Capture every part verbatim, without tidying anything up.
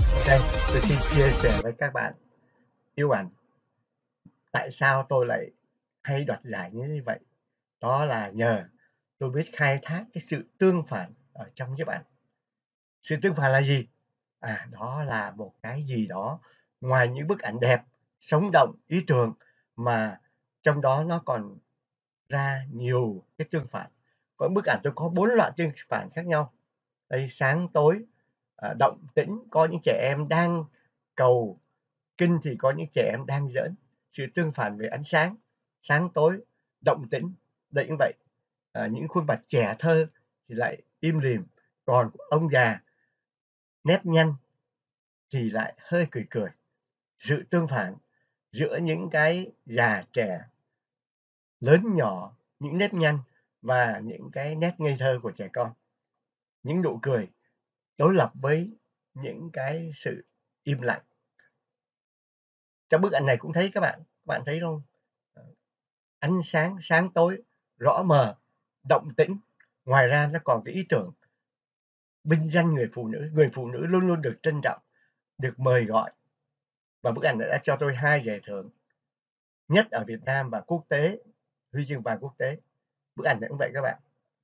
Đây, tôi xin chia sẻ với các bạn yêu ảnh tại sao tôi lại hay đoạt giải như vậy. Đó là nhờ tôi biết khai thác cái sự tương phản ở trong nhiếp ảnh. Sự tương phản là gì? À, đó là một cái gì đó ngoài những bức ảnh đẹp, sống động, ý tưởng mà trong đó nó còn ra nhiều cái tương phản. Có bức ảnh tôi có bốn loại tương phản khác nhau. Đây, sáng tối, à, động tĩnh, có những trẻ em đang cầu kinh thì có những trẻ em đang giỡn. Sự tương phản về ánh sáng, sáng tối, động tĩnh, đấy cũng vậy. À, những khuôn mặt trẻ thơ thì lại im lìm, còn ông già nếp nhăn thì lại hơi cười cười. Sự tương phản giữa những cái già trẻ, lớn nhỏ, những nếp nhăn và những cái nét ngây thơ của trẻ con. Những nụ cười đối lập với những cái sự im lặng. Trong bức ảnh này cũng thấy các bạn, các bạn thấy không? Ánh sáng, sáng tối, rõ mờ, động tĩnh. Ngoài ra nó còn cái ý tưởng vinh danh người phụ nữ. Người phụ nữ luôn luôn được trân trọng, được mời gọi. Và bức ảnh này đã cho tôi hai giải thưởng nhất ở Việt Nam và quốc tế, huy chương vàng quốc tế. Bức ảnh này cũng vậy các bạn.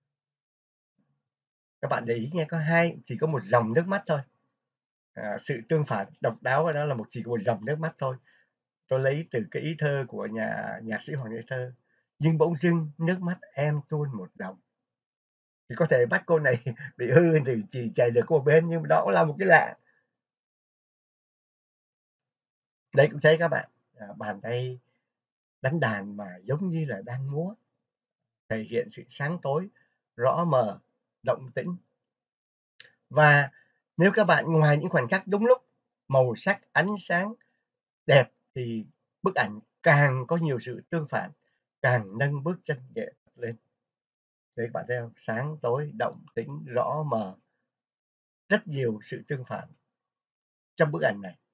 Các bạn để ý nghe, có hai, chỉ có một dòng nước mắt thôi. À, sự tương phản độc đáo của nó là một chỉ có một dòng nước mắt thôi. Tôi lấy từ cái ý thơ của nhà nhạc sĩ Hoàng Nghĩa Thơ. Nhưng bỗng dưng nước mắt em tuôn một dòng. Thì có thể mắt cô này bị hư thì chỉ chảy được có một bên, nhưng đó cũng là một cái lạ. Đây cũng thấy các bạn, à, bàn tay đánh đàn mà giống như là đang múa, thể hiện sự sáng tối, rõ mờ, động tĩnh. Và nếu các bạn ngoài những khoảnh khắc đúng lúc, màu sắc, ánh sáng đẹp thì bức ảnh càng có nhiều sự tương phản, càng nâng bước chân nghệ thuật lên. Đấy các bạn thấy không? Sáng tối, động tĩnh, rõ mờ, rất nhiều sự tương phản trong bức ảnh này.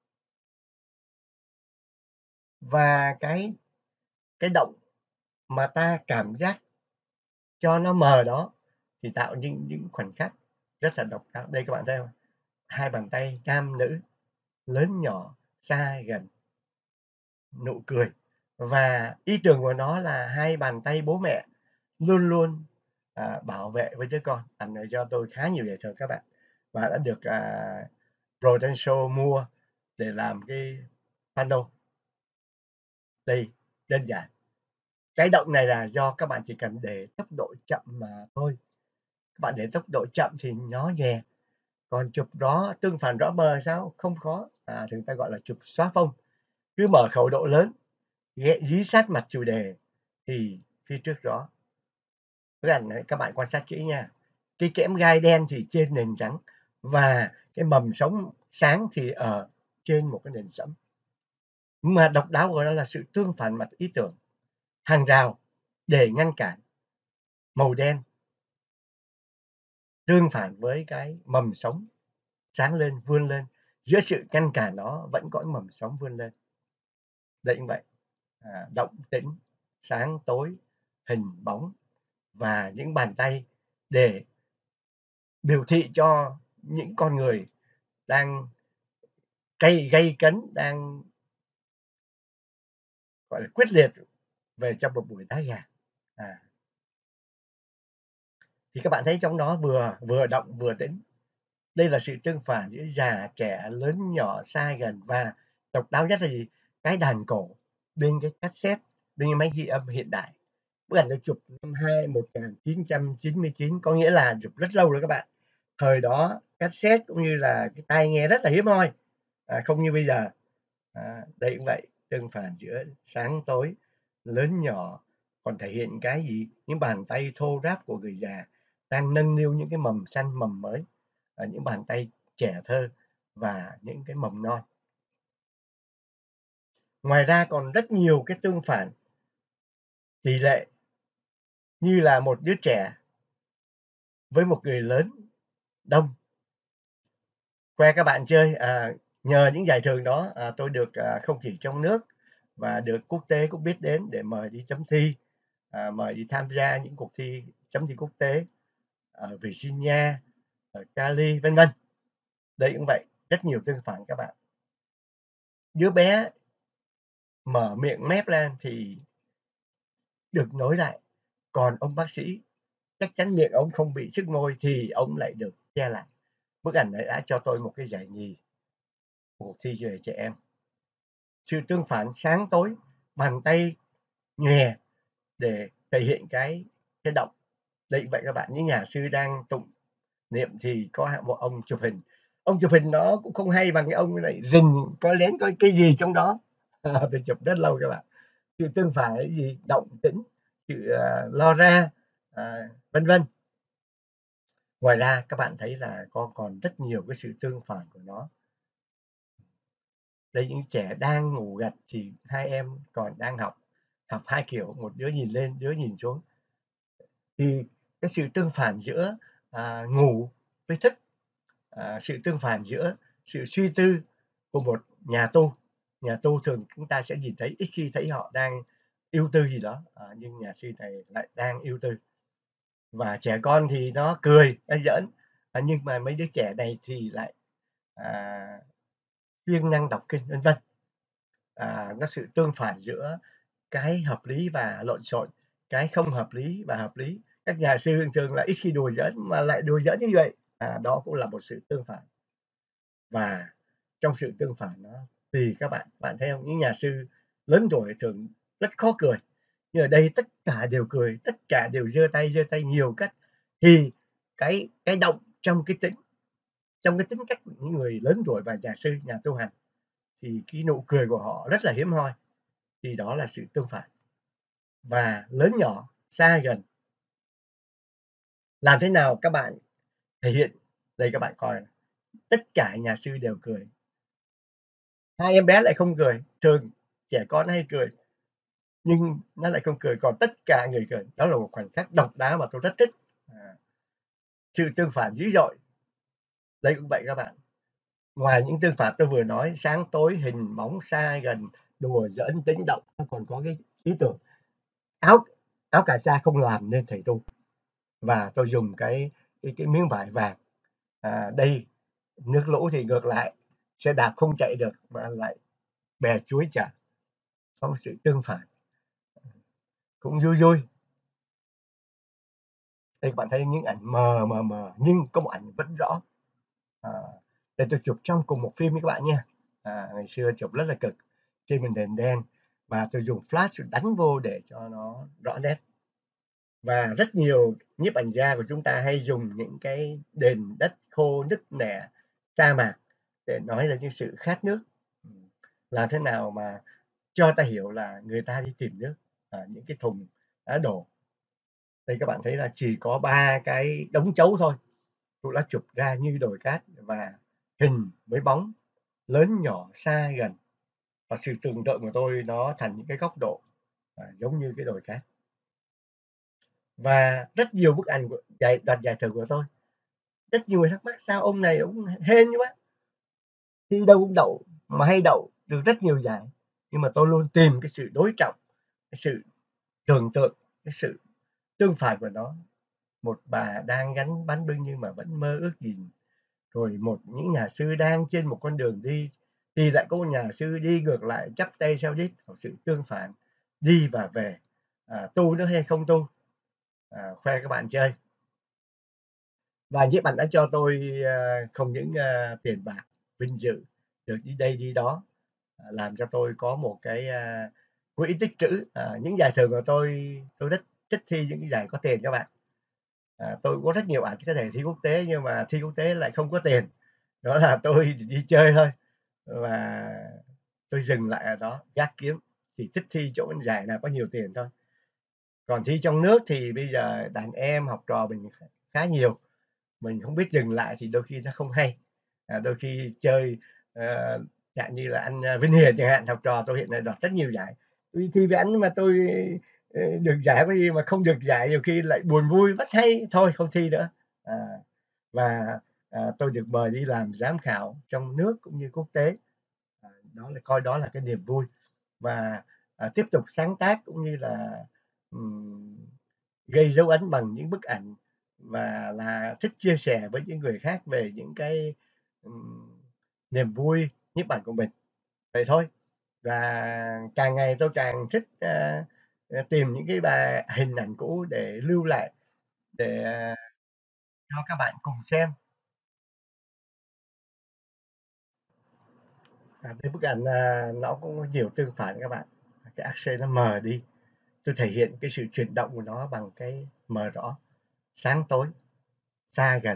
Và cái cái động mà ta cảm giác cho nó mờ đó thì tạo những những khoảnh khắc rất là độc đáo. Đây các bạn thấy không? Hai bàn tay nam nữ, lớn nhỏ, xa gần, nụ cười. Và ý tưởng của nó là hai bàn tay bố mẹ luôn luôn à, bảo vệ với đứa con. Ảnh này cho tôi khá nhiều giải thưởng các bạn, và đã được à, Prudential mua để làm cái panel. Đây, đơn giản. Cái động này là do các bạn chỉ cần để tốc độ chậm mà thôi. Các bạn để tốc độ chậm thì nó nhẹ. Còn chụp đó tương phản rõ mờ sao? Không khó. À, thì người ta gọi là chụp xóa phông. Cứ mở khẩu độ lớn, dí sát mặt chủ đề thì phía trước rõ. Bức ảnh này các bạn quan sát kỹ nha. Cái kẽm gai đen thì trên nền trắng và cái mầm sống sáng thì ở trên một cái nền sẫm. Mà độc đáo của nó là sự tương phản mặt ý tưởng. Hàng rào để ngăn cản, màu đen tương phản với cái mầm sống sáng lên, vươn lên. Giữa sự ngăn cản đó vẫn có mầm sống vươn lên. Đây cũng vậy. À, động tĩnh, sáng tối, hình bóng và những bàn tay để biểu thị cho những con người đang gây gây cấn, đang gọi là quyết liệt về trong một buổi đá gà. À, thì các bạn thấy trong đó vừa vừa động vừa tĩnh. Đây là sự tương phản giữa già trẻ, lớn nhỏ, xa gần, và độc đáo nhất là gì? Cái đàn cổ bên cái cassette, bên cái máy ghi âm hiện đại. Bức ảnh được chụp năm hai một nghìn chín trăm chín mươi chín, có nghĩa là chụp rất lâu rồi các bạn. Thời đó cassette cũng như là cái tai nghe rất là hiếm hoi, à, không như bây giờ. À, đây cũng vậy, tương phản giữa sáng tối, lớn nhỏ, còn thể hiện cái gì? Những bàn tay thô ráp của người già đang nâng niu những cái mầm xanh, mầm mới, ở những bàn tay trẻ thơ và những cái mầm non. Ngoài ra còn rất nhiều cái tương phản tỷ lệ, như là một đứa trẻ với một người lớn đông. Khoe các bạn chơi, à, nhờ những giải thưởng đó à, tôi được à, không chỉ trong nước và được quốc tế cũng biết đến để mời đi chấm thi, à, mời đi tham gia những cuộc thi chấm thi quốc tế ở Virginia, ở Cali, vân vân. Đây cũng vậy. rất nhiều tương phản các bạn. Đứa bé mở miệng mép lên thì được nối lại, còn ông bác sĩ chắc chắn miệng ông không bị sức môi thì ông lại được che lại. Bức ảnh này đã cho tôi một cái giải nhì cuộc thi về trẻ em. Sự tương phản sáng tối, bàn tay nhòe để thể hiện cái cái động. Đấy, vậy các bạn, những nhà sư đang tụng niệm thì có một ông chụp hình. Ông chụp hình nó cũng không hay bằng cái ông lại rình coi lén coi cái gì trong đó. À, tôi chụp rất lâu các bạn. Sự tương phản là gì? Động tĩnh, sự uh, lo ra, à, vân vân. Ngoài ra các bạn thấy là con còn rất nhiều cái sự tương phản của nó. Đây, những trẻ đang ngủ gật thì hai em còn đang học, học hai kiểu, một đứa nhìn lên, đứa nhìn xuống. Thì cái sự tương phản giữa à, ngủ với thức, à, sự tương phản giữa sự suy tư của một nhà tu. Nhà tu thường chúng ta sẽ nhìn thấy, ít khi thấy họ đang ưu tư gì đó, à, nhưng nhà sư này lại đang ưu tư. Và trẻ con thì nó cười, nó giỡn, à, nhưng mà mấy đứa trẻ này thì lại à, siêng năng đọc kinh, vân vân. À, nó sự tương phản giữa cái hợp lý và lộn xộn, cái không hợp lý và hợp lý. Các nhà sư thường thường là ít khi đùa giỡn mà lại đùa giỡn như vậy. À, đó cũng là một sự tương phản. Và trong sự tương phản đó thì các bạn bạn thấy không, những nhà sư lớn tuổi thường rất khó cười, nhưng ở đây tất cả đều cười, tất cả đều giơ tay giơ tay nhiều cách, thì cái cái động trong cái tính trong cái tính cách của những người lớn tuổi và nhà sư, nhà tu hành, thì cái nụ cười của họ rất là hiếm hoi, thì đó là sự tương phản. Và lớn nhỏ, xa gần, làm thế nào các bạn thể hiện? Đây các bạn coi, tất cả nhà sư đều cười, hai em bé lại không cười. Thường trẻ con hay cười nhưng nó lại không cười, còn tất cả người cười. Đó là một khoảnh khắc độc đáo mà tôi rất thích. À, sự tương phản dữ dội. Đây cũng vậy các bạn. Ngoài những tương phản tôi vừa nói, sáng tối, hình bóng, xa gần, đùa giỡn, tính động, nó còn có cái ý tưởng áo áo cà sa không làm nên thầy tu. Và tôi dùng cái cái, cái miếng vải vàng. À, đây nước lũ thì ngược lại, xe đạp không chạy được mà lại bè chuối chở. Có một sự tương phản cũng vui vui. Đây các bạn thấy những ảnh mờ mờ mờ nhưng có một ảnh vẫn rõ. À, để tôi chụp trong cùng một phim với các bạn nha. À, ngày xưa chụp rất là cực trên màn hình đen và tôi dùng flash đánh vô để cho nó rõ nét. Và rất nhiều nhiếp ảnh gia của chúng ta hay dùng những cái nền đất khô nứt nẻ, sa mạc để nói là những sự khát nước. Làm thế nào mà cho ta hiểu là người ta đi tìm nước, à, những cái thùng đã đổ. Đây các bạn thấy là chỉ có ba cái đống chấu thôi, tôi đã chụp ra như đồi cát và hình với bóng lớn nhỏ xa gần, và sự tưởng tượng của tôi nó thành những cái góc độ à, giống như cái đồi cát. Và rất nhiều bức ảnh của giải đoạt giải thưởng của tôi, rất nhiều người thắc mắc sao ông này ông hên quá, thi đâu cũng đậu, mà hay đậu được rất nhiều giải. Nhưng mà tôi luôn tìm cái sự đối trọng, cái sự tưởng tượng, cái sự tương phản của nó. Một bà đang gánh bánh bưng nhưng mà vẫn mơ ước nhìn, rồi một những nhà sư đang trên một con đường đi thì lại có một nhà sư đi ngược lại chắp tay sau đít, một sự tương phản, đi và về, à, tu nữa hay không tu, à, khoe các bạn chơi. Và nhiếp ảnh đã cho tôi à, không những à, tiền bạc, vinh dự được đi đây đi đó, à, làm cho tôi có một cái à, quỹ tích trữ. À, những giải thưởng của tôi tôi rất thích thi những cái giải có tiền các bạn. À, tôi có rất nhiều ảnh có thể thi quốc tế nhưng mà thi quốc tế lại không có tiền, đó là tôi đi chơi thôi, và tôi dừng lại ở đó, gác kiếm, chỉ thích thi chỗ giải nào có nhiều tiền thôi. Còn thi trong nước thì bây giờ đàn em học trò mình khá nhiều, mình không biết dừng lại thì đôi khi nó không hay. À, đôi khi chơi ờ, dạng như là anh à, Vinh Hiền chẳng hạn, học trò tôi hiện nay đoạt rất nhiều giải, tôi thi với anh mà tôi ờ, được giải có gì mà không được giải, nhiều khi lại buồn vui mất hay thôi không thi nữa. À, và à, tôi được mời đi làm giám khảo trong nước cũng như quốc tế, à, đó là coi đó là cái niềm vui. Và à, tiếp tục sáng tác cũng như là ừm, gây dấu ấn bằng những bức ảnh, và là thích chia sẻ với những người khác về những cái ừm, niềm vui nhiếp ảnh của mình. Vậy thôi. Và càng ngày tôi càng thích, a, à, tìm những cái bài hình ảnh cũ để lưu lại, để, à, cho các bạn cùng xem. À, cái bức ảnh, à, nó cũng có nhiều tương phản các bạn. Cái axê nó mờ đi, tôi thể hiện cái sự chuyển động của nó bằng cái mờ rõ, sáng tối, xa gần.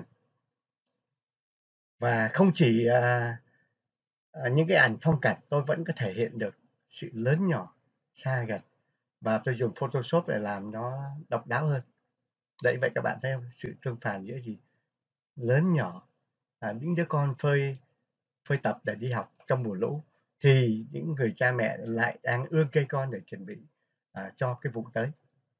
Và không chỉ, à, à, những cái ảnh phong cảnh, tôi vẫn có thể hiện được sự lớn nhỏ, xa gần. Và tôi dùng Photoshop để làm nó độc đáo hơn. Đấy, vậy các bạn thấy không? Sự tương phản giữa gì? Lớn nhỏ, à, những đứa con phơi phơi tập để đi học trong mùa lũ, thì những người cha mẹ lại đang ươm cây con để chuẩn bị, à, cho cái vụ tới.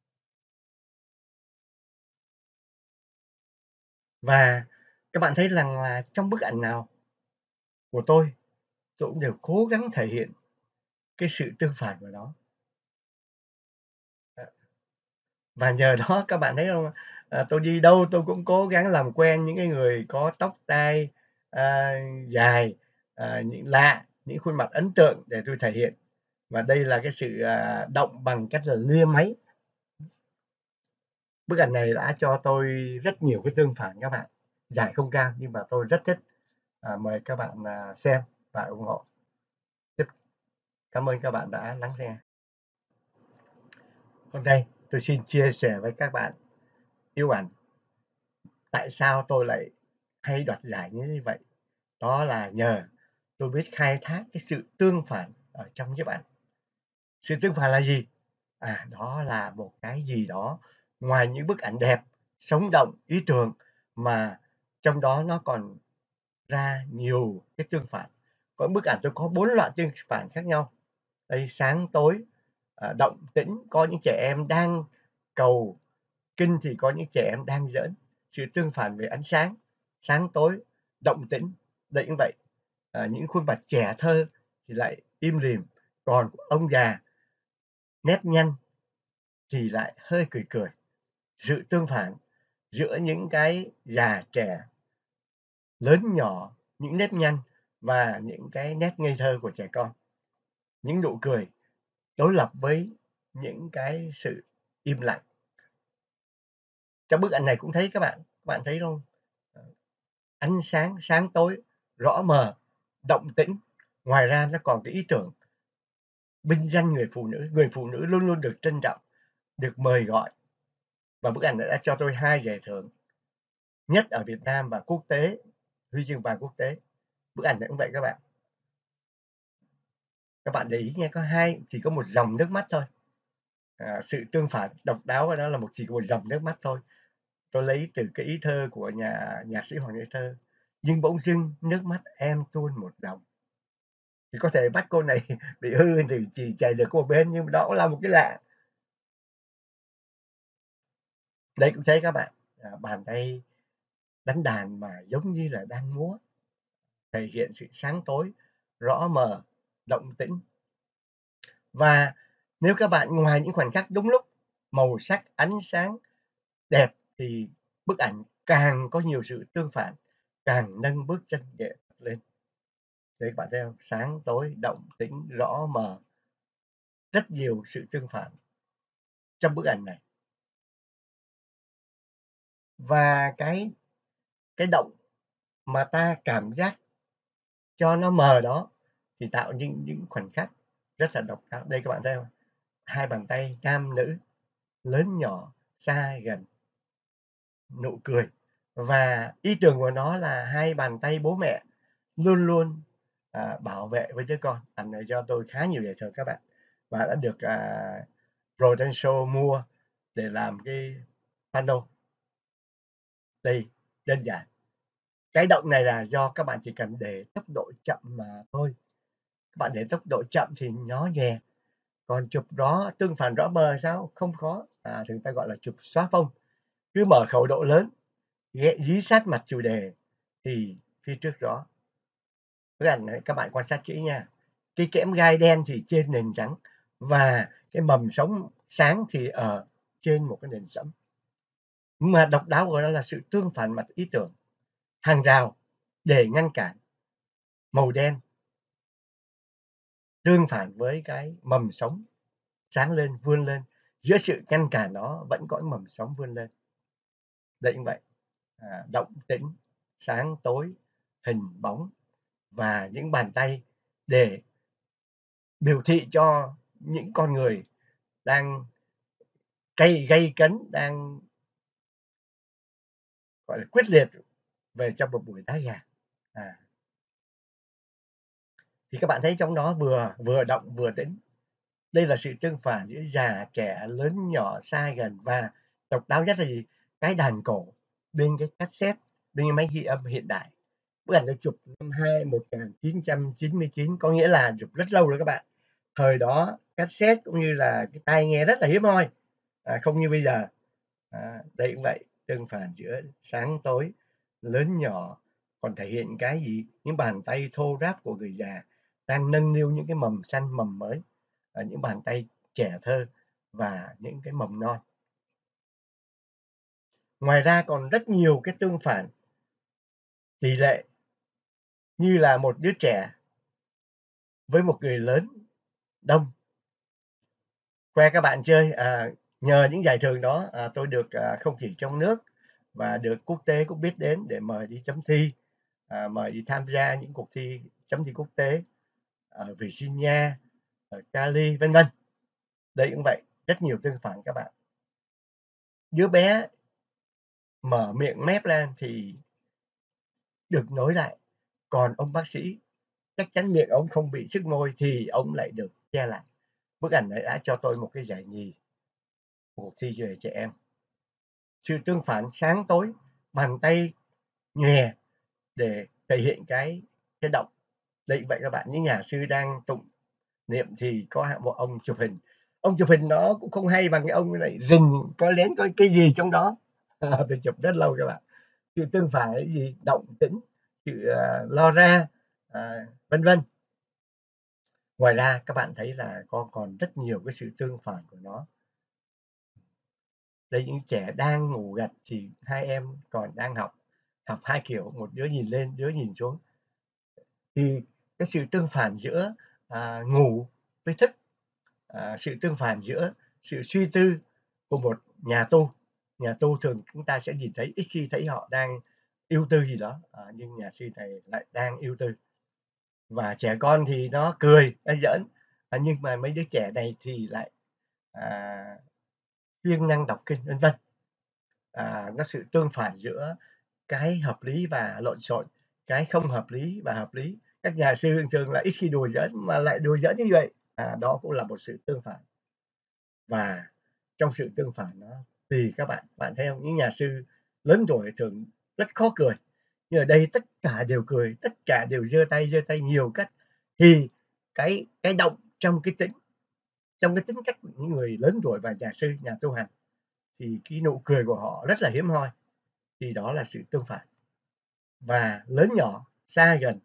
Và các bạn thấy rằng là trong bức ảnh nào của tôi, tôi cũng đều cố gắng thể hiện cái sự tương phản của nó. À, và nhờ đó các bạn thấy không? À, tôi đi đâu tôi cũng cố gắng làm quen những cái người có tóc tai, a, dài, à, những lạ, những khuôn mặt ấn tượng để tôi thể hiện. Và đây là cái sự, à, động bằng cách là lia máy. Bức ảnh này đã cho tôi rất nhiều cái tương phản các bạn. Giải không cao nhưng mà tôi rất thích. À, mời các bạn, à, xem và ủng hộ. Tiếp cảm ơn các bạn đã lắng nghe. Hôm nay tôi xin chia sẻ với các bạn yêu ảnh tại sao tôi lại hay đoạt giải như vậy. Đó là nhờ tôi biết khai thác cái sự tương phản ở trong nhiếp ảnh. Sự tương phản là gì? À, đó là một cái gì đó ngoài những bức ảnh đẹp, sống động, ý tưởng mà trong đó nó còn ra nhiều cái tương phản. Có bức ảnh tôi có bốn loại tương phản khác nhau. Đây, sáng tối, à, động tĩnh, có những trẻ em đang cầu kinh thì có những trẻ em đang giỡn. Sự tương phản về ánh sáng, sáng tối, động tĩnh, đấy cũng vậy. À, những khuôn mặt trẻ thơ thì lại im lìm, còn ông già nếp nhăn thì lại hơi cười cười. Sự tương phản giữa những cái già trẻ, lớn nhỏ, những nếp nhăn và những cái nét ngây thơ của trẻ con. Những nụ cười đối lập với những cái sự im lặng. Trong bức ảnh này cũng thấy các bạn, các bạn thấy không? Ánh sáng, sáng tối, rõ mờ, động tĩnh. Ngoài ra nó còn cái ý tưởng vinh danh người phụ nữ. Người phụ nữ luôn luôn được trân trọng, được mời gọi. Và bức ảnh này đã cho tôi hai giải thưởng nhất ở Việt Nam và quốc tế, huy chương vàng quốc tế. Bức ảnh này cũng vậy các bạn. Các bạn để ý nghe, có hai, chỉ có một dòng nước mắt thôi. À, sự tương phản độc đáo của nó là một chỉ có một dòng nước mắt thôi. Tôi lấy từ cái ý thơ của nhà nhạc sĩ Hoàng Ngọc Thơ. Nhưng bỗng dưng nước mắt em tuôn một dòng. Thì có thể bắt cô này bị hư thì chỉ chảy được qua một bên, nhưng đó cũng là một cái lạ. Đây cũng thấy các bạn, à, bàn tay đánh đàn mà giống như là đang múa, thể hiện sự sáng tối, rõ mờ, động tĩnh. Và nếu các bạn ngoài những khoảnh khắc đúng lúc, màu sắc, ánh sáng đẹp thì bức ảnh càng có nhiều sự tương phản, càng nâng bước chân nghệ thuật lên. Đấy các bạn thấy không? Sáng tối, động tĩnh, rõ mờ, rất nhiều sự tương phản trong bức ảnh này. Và cái cái động mà ta cảm giác cho nó mờ đó thì tạo những những khoảnh khắc rất là độc đáo. Đây các bạn thấy không? Hai bàn tay nam nữ, lớn nhỏ, xa gần, nụ cười. Và ý tưởng của nó là hai bàn tay bố mẹ luôn luôn, à, bảo vệ với đứa con. Ảnh này cho tôi khá nhiều giải thưởng các bạn. Và đã được, à, Prudential mua để làm cái pano. Đây, đơn giản. Cái động này là do các bạn chỉ cần để tốc độ chậm mà thôi. Các bạn để tốc độ chậm thì nó nhòe. Còn chụp rõ tương phản rõ mờ sao? Không khó. À, thì người ta gọi là chụp xóa phông. Cứ mở khẩu độ lớn, ghé dí sát mặt chủ đề thì phía trước rõ. Bức ảnh này các bạn quan sát kỹ nha. Cái kẽm gai đen thì trên nền trắng và cái mầm sống sáng thì ở trên một cái nền sẫm. Nhưng mà độc đáo của nó là sự tương phản mặt ý tưởng, hàng rào để ngăn cản. màu đen tương phản với cái mầm sống sáng lên, vươn lên. Giữa sự ngăn cản đó vẫn có mầm sống vươn lên. Đấy như vậy. À, động tĩnh, sáng tối, hình bóng và những bàn tay để biểu thị cho những con người đang gây gây cấn, đang gọi là quyết liệt về trong một buổi đá gà. À, thì các bạn thấy trong đó vừa vừa động vừa tĩnh. Đây là sự tương phản giữa già trẻ, lớn nhỏ, xa gần, và độc đáo nhất là gì? Cái đàn cổ bên cái cassette, bên cái máy ghi âm hiện đại. Bức ảnh được chụp năm hai một nghìn chín trăm chín mươi chín, có nghĩa là chụp rất lâu rồi các bạn. Thời đó cassette cũng như là cái tai nghe rất là hiếm hoi, à, không như bây giờ. À, đây cũng vậy, tương phản giữa sáng tối, lớn nhỏ, còn thể hiện cái gì? Những bàn tay thô ráp của người già đang nâng niu những cái mầm xanh, mầm mới, à, những bàn tay trẻ thơ và những cái mầm non. Ngoài ra còn rất nhiều cái tương phản tỷ lệ, như là một đứa trẻ với một người lớn đông khoe các bạn chơi. À, nhờ những giải thưởng đó, à, tôi được à, không chỉ trong nước và được quốc tế cũng biết đến để mời đi chấm thi, à, mời đi tham gia những cuộc thi chấm thi quốc tế ở Virginia, ở Cali, vân vân. Đây cũng vậy, rất nhiều tương phản các bạn. Đứa bé mở miệng mép lên thì được nối lại, còn ông bác sĩ chắc chắn miệng ông không bị sức môi thì ông lại được che lại. Bức ảnh này đã cho tôi một cái giải nhì cuộc thi về trẻ em. Sự tương phản sáng tối, bàn tay nhòe để thể hiện cái cái động. Đây vậy các bạn, những nhà sư đang tụng niệm thì có một ông chụp hình. Ông chụp hình nó cũng không hay bằng cái ông lại rình có lén có cái gì trong đó. À, tôi chụp rất lâu các bạn. Sự tương phản là gì? Động tĩnh, sự uh, lo ra, à, vân vân. Ngoài ra các bạn thấy là có còn rất nhiều cái sự tương phản của nó. Đây, những trẻ đang ngủ gật thì hai em còn đang học, học hai kiểu, một đứa nhìn lên, đứa nhìn xuống. Thì cái sự tương phản giữa à, ngủ với thức, à, sự tương phản giữa sự suy tư của một nhà tu. Nhà tu thường chúng ta sẽ nhìn thấy, ít khi thấy họ đang ưu tư gì đó, à, nhưng nhà sư này lại đang ưu tư. Và trẻ con thì nó cười, nó giỡn, à, nhưng mà mấy đứa trẻ này thì lại à, siêng năng đọc kinh, vân vân. À, nó sự tương phản giữa cái hợp lý và lộn xộn, cái không hợp lý và hợp lý. Các nhà sư thường là ít khi đùa giỡn mà lại đùa giỡn như vậy. À, đó cũng là một sự tương phản. Và trong sự tương phản đó thì các bạn bạn thấy không, những nhà sư lớn tuổi thường rất khó cười, nhưng ở đây tất cả đều cười, tất cả đều giơ tay giơ tay nhiều cách. Thì cái cái động trong cái tính trong cái tính cách của những người lớn tuổi và nhà sư, nhà tu hành, thì cái nụ cười của họ rất là hiếm hoi. Thì đó là sự tương phản. Và lớn nhỏ, xa gần,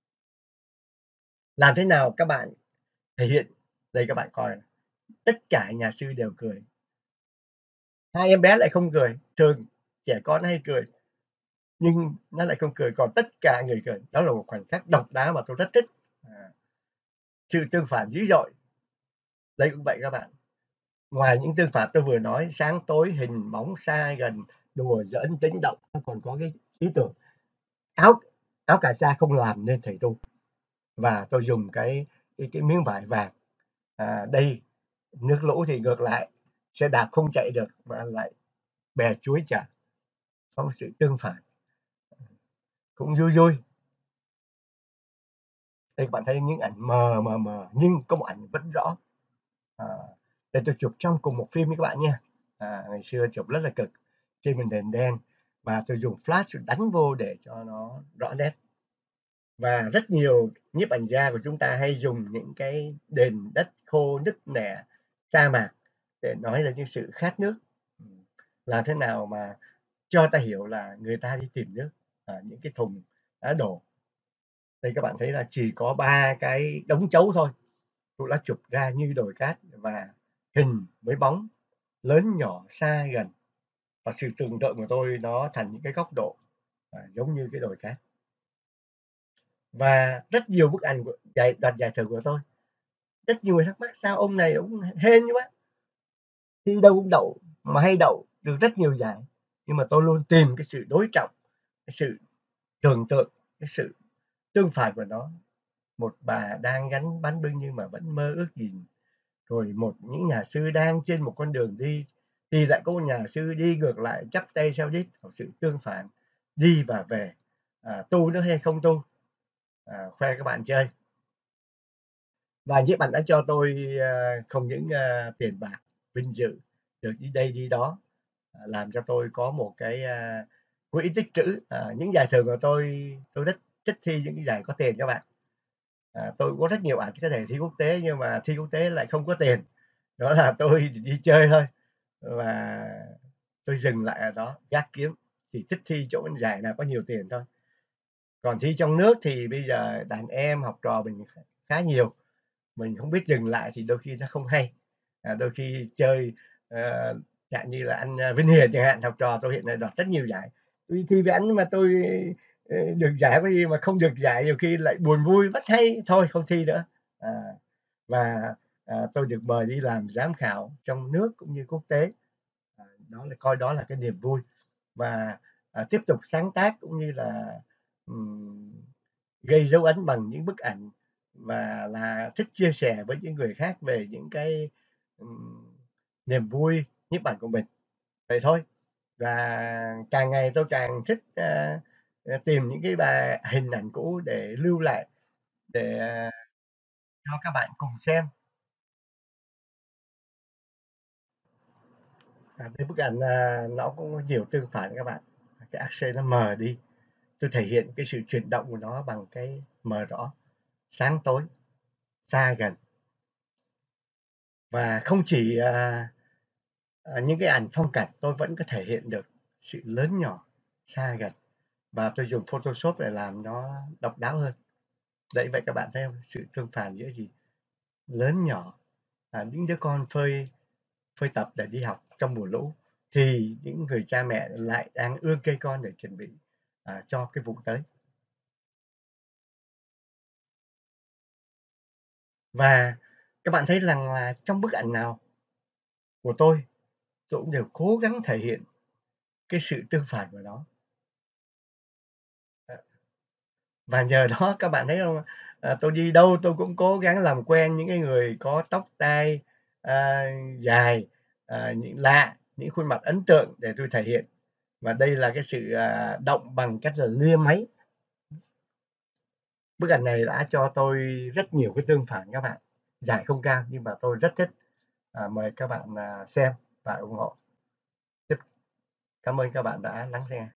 làm thế nào các bạn thể hiện? Đây các bạn coi, tất cả nhà sư đều cười, hai em bé lại không cười. Thường trẻ con hay cười nhưng nó lại không cười, còn tất cả người cười. Đó là một khoảnh khắc độc đáo mà tôi rất thích. À, sự tương phản dữ dội. Đây cũng vậy các bạn. Ngoài những tương phản tôi vừa nói, sáng tối, hình bóng, xa gần, đùa giỡn, tính động, nó còn có cái ý tưởng áo áo cà sa không làm nên thầy tu. Và tôi dùng cái cái, cái miếng vải vàng. À, đây nước lũ thì ngược lại, xe đạp không chạy được mà lại bè chuối chở. Có một sự tương phản cũng vui vui. Đây các bạn thấy những ảnh mờ mờ mờ nhưng có một ảnh vẫn rõ. À, đây tôi chụp trong cùng một phim với các bạn nha. À, ngày xưa chụp rất là cực trên màn nền đen và tôi dùng flash đánh vô để cho nó rõ nét. Và rất nhiều nhiếp ảnh gia của chúng ta hay dùng những cái nền đất khô nứt nẻ, sa mạc để nói lên những sự khát nước. Làm thế nào mà cho ta hiểu là người ta đi tìm nước, à, những cái thùng đã đổ. Đây các bạn thấy là chỉ có ba cái đống chấu thôi, tôi đã chụp ra như đồi cát và hình với bóng, lớn nhỏ xa gần, và sự tưởng tượng của tôi nó thành những cái góc độ à, giống như cái đồi cát. Và rất nhiều bức ảnh của giải đoạt giải thưởng của tôi. Rất nhiều người thắc mắc sao ông này ông hên quá, thi đâu cũng đậu, mà hay đậu được rất nhiều giải. Nhưng mà tôi luôn tìm cái sự đối trọng, cái sự tưởng tượng, cái sự tương phản của nó. Một bà đang gánh bánh bưng nhưng mà vẫn mơ ước gì, rồi một những nhà sư đang trên một con đường đi thì lại có một nhà sư đi ngược lại chắp tay sau đít, một sự tương phản, đi và về, à, tu nữa hay không tu, à, khoe các bạn chơi. Và nhiếp ảnh đã cho tôi à, không những à, tiền bạc, vinh dự, được đi đây đi đó, à, làm cho tôi có một cái à, quỹ tích trữ. À, những giải thưởng của tôi, tôi rất thích thi những cái giải có tiền các bạn. À, tôi có rất nhiều ảnh có thể thi quốc tế nhưng mà thi quốc tế lại không có tiền. Đó là tôi đi chơi thôi và tôi dừng lại ở đó, gác kiếm, chỉ thích thi chỗ giải nào có nhiều tiền thôi. Còn thi trong nước thì bây giờ đàn em học trò mình khá nhiều, mình không biết dừng lại thì đôi khi nó không hay. À, đôi khi chơi ờ, dạng như là anh à, Vinh Hiền chẳng hạn, học trò tôi hiện nay đoạt rất nhiều giải. Tôi thi với anh mà tôi ờ, được giải có gì mà không được giải, nhiều khi lại buồn vui mất hay thôi không thi nữa. À, và à, tôi được mời đi làm giám khảo trong nước cũng như quốc tế. À, đó là coi đó là cái niềm vui và à, tiếp tục sáng tác cũng như là ừm, gây dấu ấn bằng những bức ảnh và là thích chia sẻ với những người khác về những cái ừm, niềm vui nhiếp ảnh của mình. Vậy thôi. Và càng ngày tôi càng thích à, à, tìm những cái bài hình ảnh cũ để lưu lại để à, cho các bạn cùng xem. À, cái bức ảnh à, nó cũng có nhiều tương phản các bạn. Cái axle nó mờ đi, tôi thể hiện cái sự chuyển động của nó bằng cái mờ rõ, sáng tối, xa gần. Và không chỉ à, à, những cái ảnh phong cảnh, tôi vẫn có thể hiện được sự lớn nhỏ, xa gần. Và tôi dùng Photoshop để làm nó độc đáo hơn. Đấy, vậy các bạn thấy không? Sự tương phản giữa gì? Lớn nhỏ. À, những đứa con phơi phơi tập để đi học trong mùa lũ thì những người cha mẹ lại đang ươm cây con để chuẩn bị à, cho cái vụ tới. Và các bạn thấy rằng là trong bức ảnh nào của tôi, tôi cũng đều cố gắng thể hiện cái sự tương phản của nó. Và nhờ đó các bạn thấy không? À, tôi đi đâu tôi cũng cố gắng làm quen những cái người có tóc tai à, dài, à, những lạ, những khuôn mặt ấn tượng để tôi thể hiện. Và đây là cái sự à, động bằng cách là lia máy. Bức ảnh này đã cho tôi rất nhiều cái tương phản các bạn. Giải không cao nhưng mà tôi rất thích. À, mời các bạn à, xem và ủng hộ. Cảm ơn các bạn đã lắng nghe.